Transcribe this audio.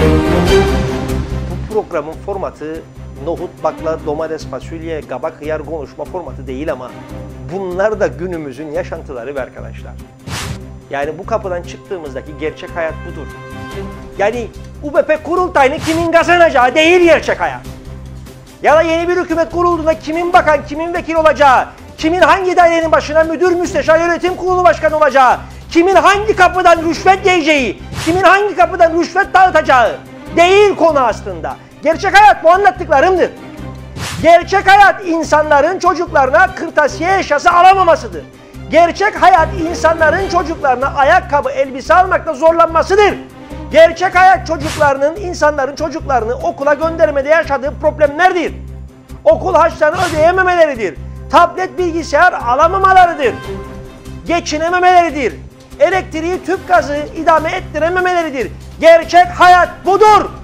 Bu programın formatı nohut, bakla, domates, fasulye, kabak, hıyar konuşma formatı değil ama bunlar da günümüzün yaşantıları be arkadaşlar. Yani bu kapıdan çıktığımızdaki gerçek hayat budur. Yani UBP kurultayını kimin kazanacağı değil gerçek hayat. Ya da yeni bir hükümet kurulduğunda kimin bakan, kimin vekil olacağı, kimin hangi dairenin başına müdür, müsteşar, yönetim kurulu başkanı olacağı, kimin hangi kapıdan rüşvet yiyeceği, kimin hangi kapıdan rüşvet dağıtacağı değil konu aslında. Gerçek hayat bu anlattıklarımdır. Gerçek hayat insanların çocuklarına kırtasiye eşyası alamamasıdır. Gerçek hayat insanların çocuklarına ayakkabı, elbise almakta zorlanmasıdır. Gerçek hayat insanların çocuklarını okula göndermede yaşadığı problemlerdir. Okul harçlarını ödeyememeleridir. Tablet, bilgisayar alamamalarıdır. Geçinememeleridir. Elektriği, tüp gazı idame ettirememeleridir. Gerçek hayat budur.